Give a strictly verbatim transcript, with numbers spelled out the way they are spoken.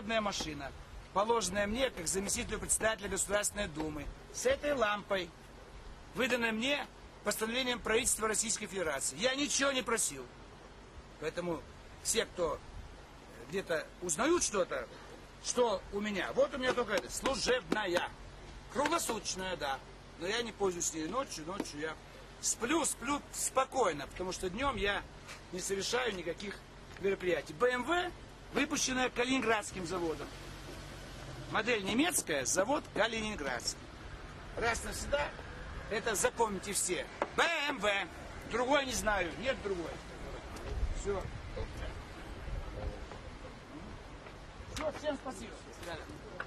машина, положенная мне как заместителю председателя Государственной Думы, с этой лампой, выданная мне постановлением правительства Российской Федерации. Я ничего не просил. Поэтому все, кто где-то узнают что-то, что у меня, вот у меня только это, служебная, круглосуточная, да. Но я не пользуюсь ней ночью, ночью я сплю, сплю спокойно, потому что днем я не совершаю никаких мероприятий. бэ эм вэ, выпущенная Калининградским заводом. Модель немецкая, завод Калининградский. Раз навсегда, это запомните все. бэ эм вэ. Другой не знаю, нет другой. Все. Все, всем спасибо.